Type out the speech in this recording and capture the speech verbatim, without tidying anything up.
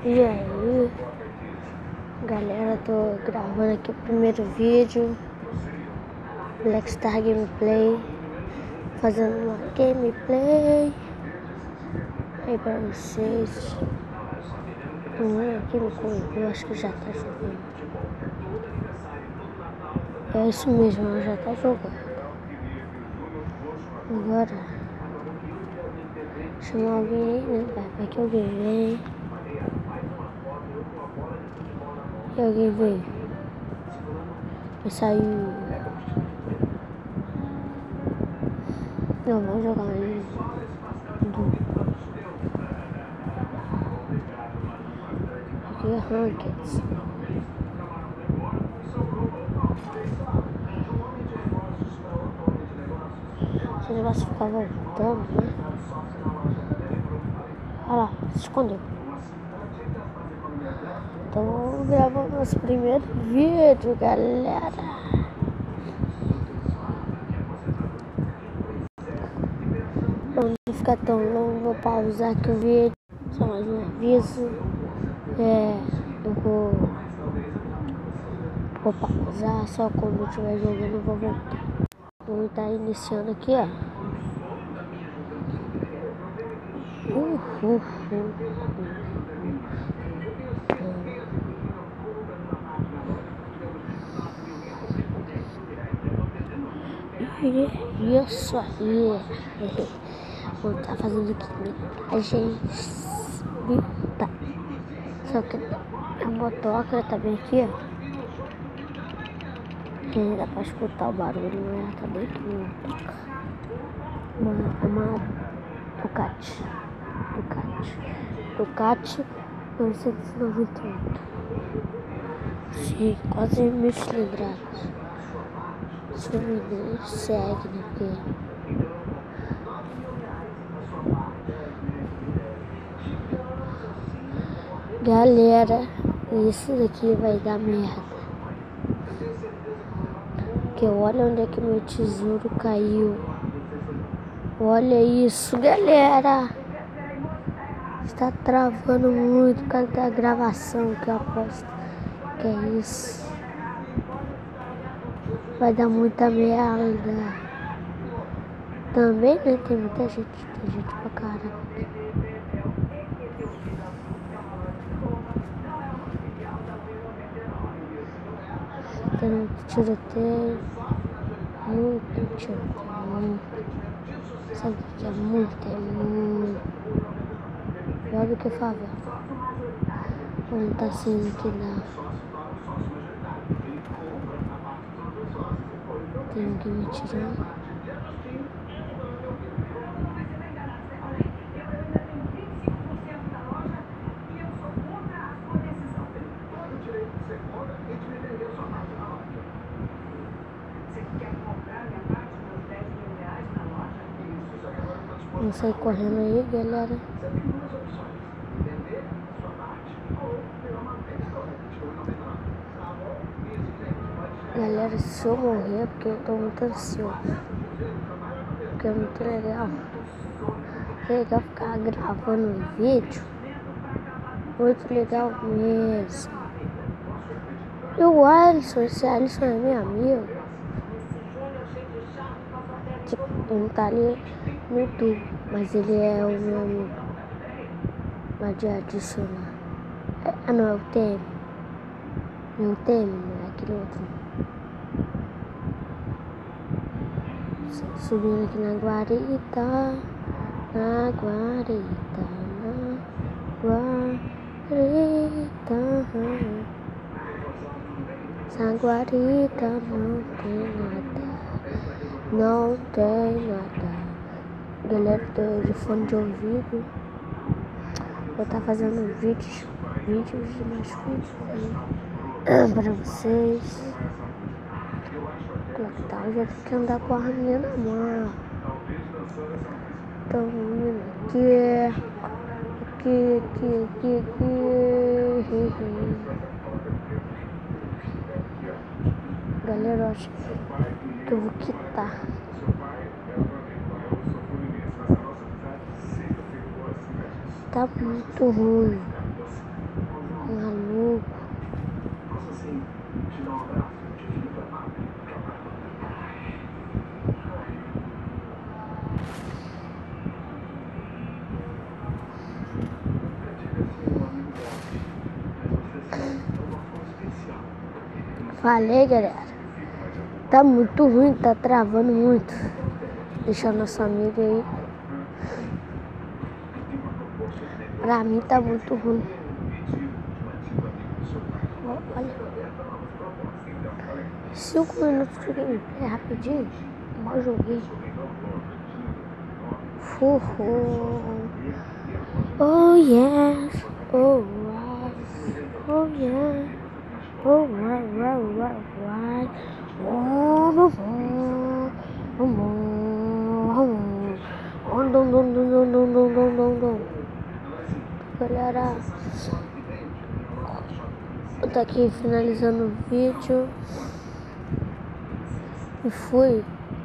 E aí, galera, tô gravando aqui o primeiro vídeo, Blackstar Gameplay, fazendo uma gameplay aí pra vocês. Ninguém aqui me convidou, acho que já tá jogando. É isso mesmo, já tá jogando. Agora, chamar alguém aí, né? Vai que alguém vem. E alguém veio. Vai sair. Não, vamos jogar aí. Aqui é Rankeds. Esse negócio fica voltando, né? Olha lá, se escondeu. Então vamos gravar nosso primeiro vídeo, galera. Pra não ficar tão longo, vou pausar aqui o vídeo. Só mais um aviso. É, eu vou, vou pausar, só quando eu estiver jogando eu vou voltar. Vamos estar iniciando aqui, ó. Uh, uh, uh, uh. Isso aí. Vou estar fazendo aqui mensagens. Tá. Só que a motoca tá bem aqui, ó. E dá pra escutar o barulho, né? Tá bem aqui na motoca. Uma, uma Ducati. Ducati. Ducati novecentos e noventa e oito. Sim, quase mil cilindradas. Se não me engano, segue, né? Porque galera, isso daqui vai dar merda. Porque olha onde é que meu tesouro caiu. Olha isso, galera. Está travando muito por causa da gravação, que eu aposto que é isso. Vai dar muita merda. Também, né? Tem muita gente, tem gente pra caramba. Tem muito tiroteio, muito tiroteio, muito. Sabe o que é muito? É muito. Pior do que favela. Como tá sendo aqui na... Tem alguém me tirando. Vamos sair correndo aí, galera. Galera, se eu morrer, porque eu tô muito ansioso. Porque é muito legal. É legal ficar gravando um vídeo. Muito legal mesmo. E o Alisson, esse Alisson é meu amigo. Tipo, ele não tá ali no YouTube, mas ele é o meu amigo. Lá de adicionar. É, ah não, é o Temer. Não é o Temer, não é aquele outro. Subindo aqui na guarita. Na guarita. Na guarita. Essa guarita não tem nada. Não tem nada. Galera, tô de fone de ouvido. Vou estar fazendo vídeos, vídeos e mais vídeos aí pra vocês. Tá, eu já tenho que andar com a arminha na mão. Então, aqui, aqui, aqui, aqui, aqui. Galera, eu acho que eu vou quitar. Tá muito ruim. Falei, galera. Tá muito ruim, tá travando muito. Deixa nossa amiga aí. Pra mim tá muito ruim. Olha. Cinco minutos de gameplay, rapidinho. Mal joguei. Fuhu. Oh yes. Oh yes. Oh yeah. Oh right, right, right, right. Oh, oh, oh, oh, oh, oh, dum, dum, dum, dum, dum, dum, dum, dum, dum. Galera, eu tô aqui finalizando o vídeo e fui.